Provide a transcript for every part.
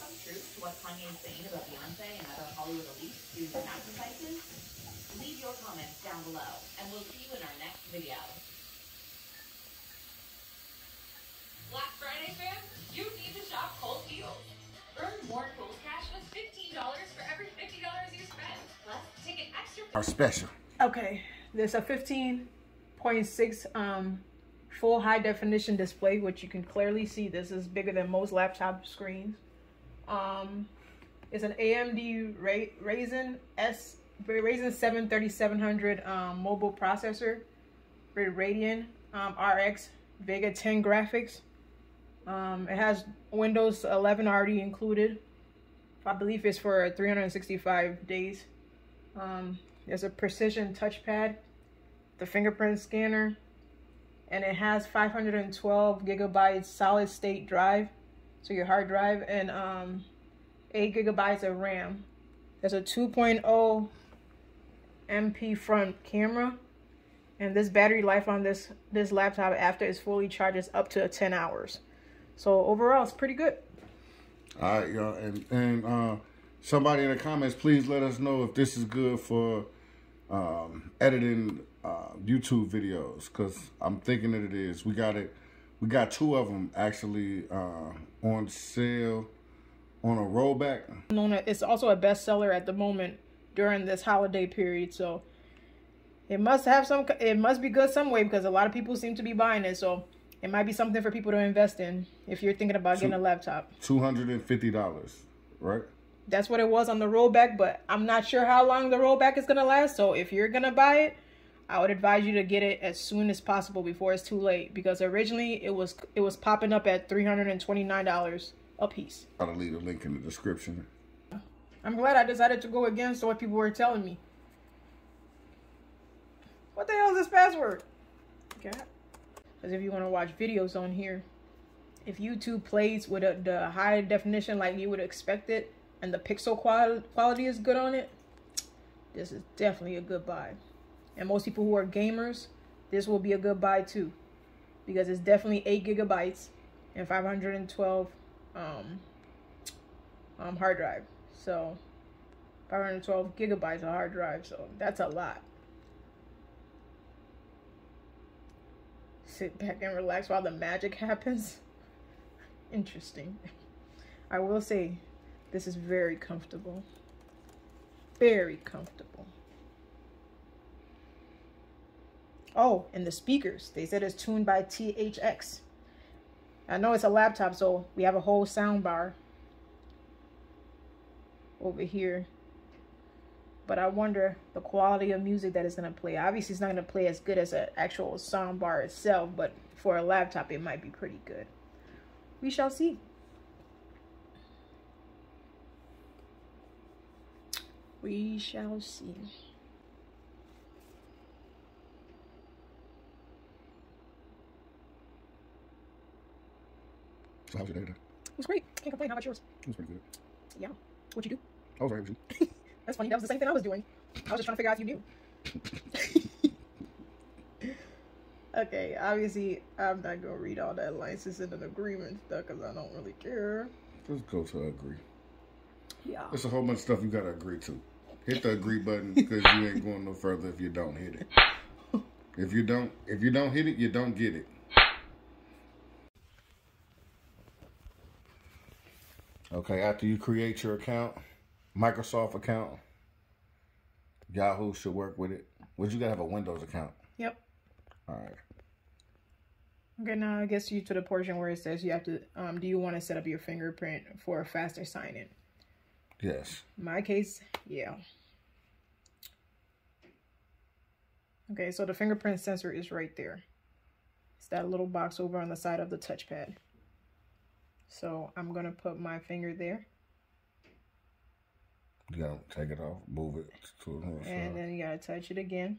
some truth to what Kanye is saying about Beyonce and other Hollywood elites who sacrifices? Leave your comments down below, and we'll see you in our next video. Black Friday fam, you need to shop Kohl's deals. Earn more Kohl's cash with $15 for every $50 you spend. Plus, take an extra... Our special. Okay, there's a 15.6 full high definition display, which you can clearly see. This is bigger than most laptop screens. It's an AMD Ryzen 7 3700 mobile processor with Radeon RX Vega 10 graphics. It has Windows 11 already included. I believe it's for 365 days. There's a precision touchpad, the fingerprint scanner, and it has 512 gigabytes solid state drive, so your hard drive, and 8 gigabytes of RAM. There's a 2.0 MP front camera, and this battery life on this laptop after it's fully charged is up to 10 hours. So overall, it's pretty good. All right, y'all, and somebody in the comments, please let us know if this is good for editing YouTube videos, because I'm thinking that it is. We got 2 of them actually on sale on a rollback. It's also a bestseller at the moment during this holiday period, so it must be good some way, because a lot of people seem to be buying it. So it might be something for people to invest in if you're thinking about getting a laptop. $250, right? That's what it was on the rollback, but I'm not sure how long the rollback is gonna last. So if you're gonna buy it, I would advise you to get it as soon as possible before it's too late, because originally it was popping up at $329 a piece. I'll leave a link in the description. I'm glad I decided to go against what people were telling me. What the hell is this password? Okay. Because if you want to watch videos on here, if YouTube plays with the high definition like you would expect it, and the pixel quality is good on it, this is definitely a good buy. And most people who are gamers, this will be a good buy too, because it's definitely 8 gigabytes and 512 hard drive. So 512 gigabytes of hard drive, so that's a lot. Sit back and relax while the magic happens. Interesting. I will say, this is very comfortable. Very comfortable. Oh, and the speakers. They said it's tuned by THX. I know it's a laptop, so we have a whole sound bar over here. But I wonder the quality of music that it's going to play. Obviously, it's not going to play as good as an actual sound bar itself, but for a laptop, it might be pretty good. We shall see. We shall see. So how was your day today? It was great. Can't complain. How about yours? It was pretty good. Yeah. What'd you do? I was right with you. That's funny. That was the same thing I was doing. I was just trying to figure out if you knew. Okay, obviously, I'm not going to read all that license and agreement stuff because I don't really care. Just go to agree. Yeah. There's a whole bunch of stuff you got to agree to. Hit the agree button, because you ain't going no further if you don't hit it. If you don't hit it, you don't get it. Okay, after you create your account, Microsoft account, Yahoo should work with it. But you got to have a Windows account. Yep. All right. Okay, now I guess you to the portion where it says you have to, do you want to set up your fingerprint for a faster sign-in? Yes. In my case, yeah. Okay, so the fingerprint sensor is right there. It's that little box over on the side of the touchpad. So I'm going to put my finger there. You got to take it off, move it to the side. And then you got to touch it again.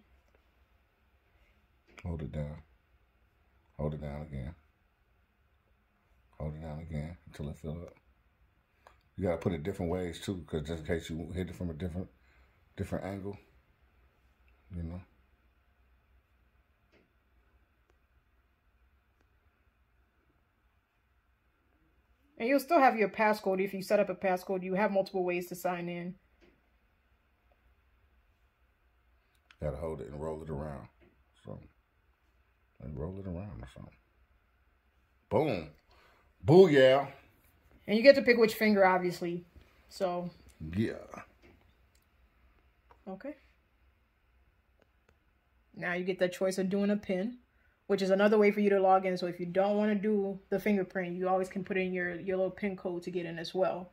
Hold it down. Hold it down again. Hold it down again until it fills up. You got to put it different ways too, because just in case you hit it from a different angle, you know. And you'll still have your passcode. If you set up a passcode, you have multiple ways to sign in. Gotta hold it and roll it around. So, and roll it around or something. Boom. Booyah. And you get to pick which finger, obviously. So. Yeah. Okay. Now you get the choice of doing a PIN, which is another way for you to log in. So if you don't want to do the fingerprint, you always can put in your little PIN code to get in as well.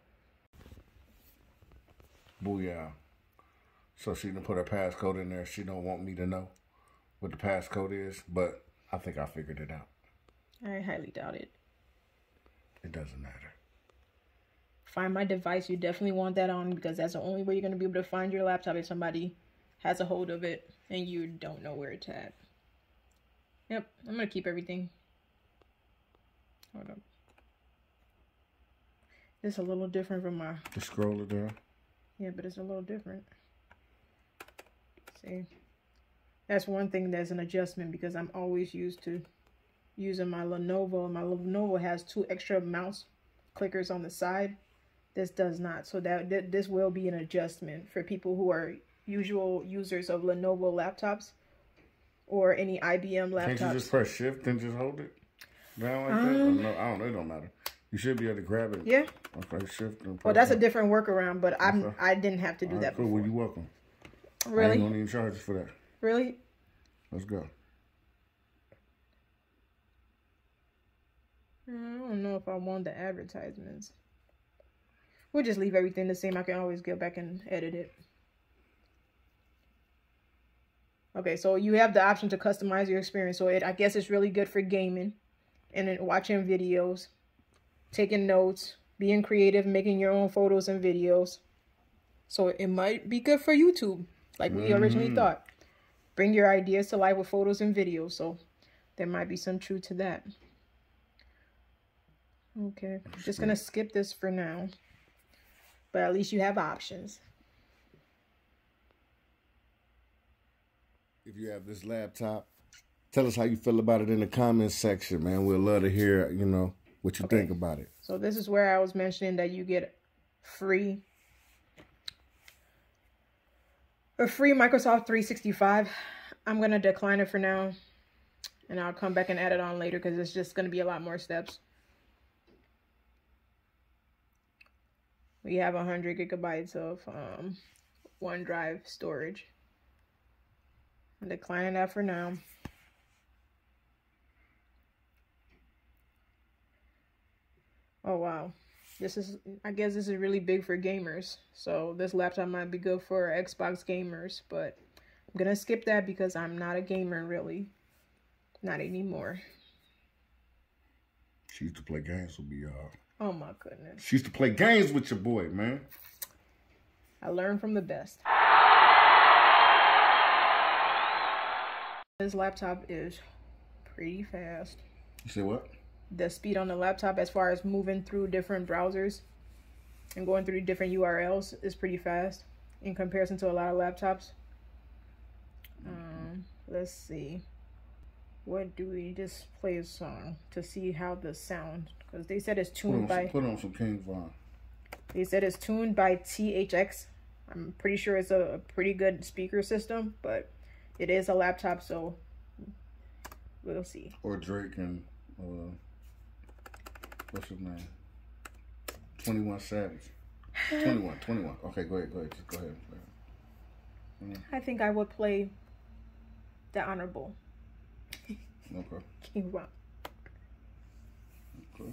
Booyah. So she done put her passcode in there. She don't want me to know what the passcode is, but I think I figured it out. I highly doubt it. It doesn't matter. Find My Device. You definitely want that on because that's the only way you're going to be able to find your laptop if somebody has a hold of it and you don't know where it's at. Yep, I'm going to keep everything. Hold up. It's a little different from my... The scroller there? Yeah, but it's a little different. See? That's one thing that's an adjustment because I'm always used to using my Lenovo. And my Lenovo has 2 extra mouse clickers on the side. This does not. So this will be an adjustment for people who are usual users of Lenovo laptops or any IBM laptops. Can't you just press shift and just hold it down like that? No, I don't know. It don't matter. You should be able to grab it. Yeah. Okay, shift and press. Well, that's a different workaround, but I didn't have to do that cool. before. Well, you're welcome. Really? I ain't gonna even charge you for that. Really? Let's go. I don't know if I want the advertisements. We'll just leave everything the same. I can always go back and edit it. Okay, so you have the option to customize your experience. So I guess it's really good for gaming and then watching videos, taking notes, being creative, making your own photos and videos. So it might be good for YouTube, like we originally thought. Bring your ideas to life with photos and videos. So there might be some truth to that. Okay, I'm just going to skip this for now. But at least you have options. If you have this laptop, tell us how you feel about it in the comments section, man. We'd love to hear, you know, what you think about it. So this is where I was mentioning that you get a free Microsoft 365. I'm going to decline it for now. And I'll come back and add it on later because it's just going to be a lot more steps. We have 100 gigabytes of OneDrive storage. I'm declining that for now. Oh, wow. I guess this is really big for gamers. So this laptop might be good for Xbox gamers, but I'm going to skip that because I'm not a gamer, really. Not anymore. She used to play games with me, y'all. Oh, my goodness. She used to play games with your boy, man. I learned from the best. This laptop is pretty fast. You say what? The speed on the laptop as far as moving through different browsers and going through different URLs is pretty fast in comparison to a lot of laptops. Let's see. What do we just play a song to see how the sound, because they said it's tuned by... Put on some King Von. They said it's tuned by THX. I'm pretty sure it's a pretty good speaker system, but it is a laptop, so we'll see. Or Drake and, what's his name? 21 Savage. 21. Okay, go ahead. Just go ahead. I think I would play The Honorable. Okay. King Von. Okay.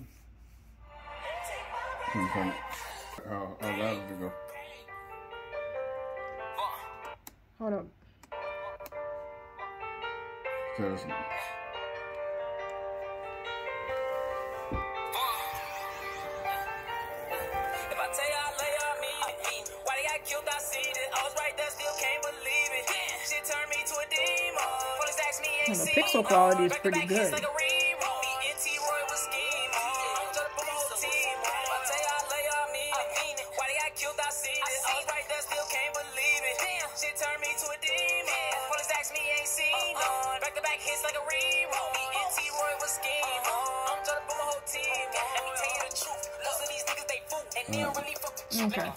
How loud did it go? Hold up. Because If I tell you I lay on me, why they got killed, I see it. I was right there, still can't believe it. Shit turned me to a demon. Police asked me, ain't The seen pixel quality is pretty good. like a reroll. NT Roy was scheming. I'm just a whole team. If I tell you I lay on me, why they got killed, I see it. I was right there, still can't believe it. Shit turned me to a demon. Police asked me, ain't seen none. Back to back hits like a reroll. NT Roy was scheming. I'm just a whole team. Let me tell you the truth. Okay.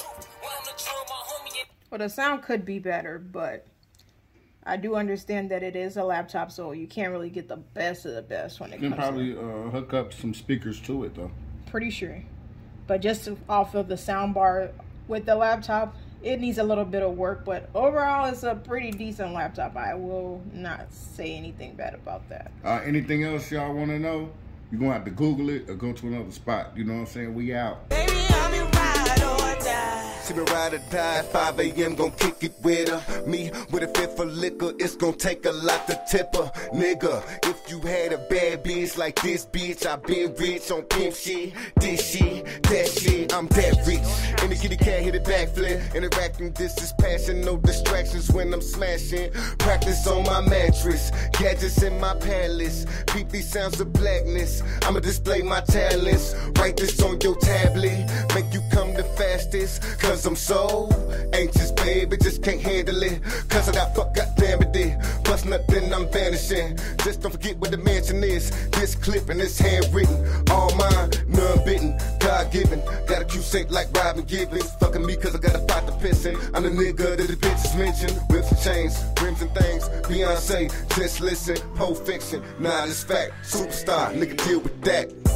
Well, the sound could be better, but I do understand that it is a laptop, so you can't really get the best of the best when it You comes can probably to hook up some speakers to it, though. Pretty sure. But just off of the sound bar with the laptop, it needs a little bit of work, but overall it's a pretty decent laptop. I will not say anything bad about that. Anything else y'all want to know? You're going to have to Google it or go to another spot. You know what I'm saying? We out. Baby, I'm in ride or die. She been ride or die, 5 a.m. gon' kick it with her. Me with a fifth of liquor, it's gon' take a lot to tip her. Nigga, if you had a bad bitch like this bitch, I been rich on pimp shit. This shit, that shit, I'm that rich. And the kitty cat hit a backflip. Interacting, this is passion, no distractions when I'm smashing. Practice on my mattress, gadgets in my palace. Peep these sounds of blackness, I'ma display my talents. Write this on your tablet, make you come the fastest. Cause I'm so anxious, baby, just can't handle it. Cause of that fuck, goddamn it, did. Bust nothing, I'm vanishing. Just don't forget what the mansion is. This clip and it's handwritten. All mine, none bitten, God given. Got a cute shape like Robin Givens. Fucking me cause I got a pot to piss in. I'm the nigga that the bitches mention. Whips and chains, rims and things. Beyonce, just listen, Pulp Fiction. Nah, this fact, superstar, nigga deal with that.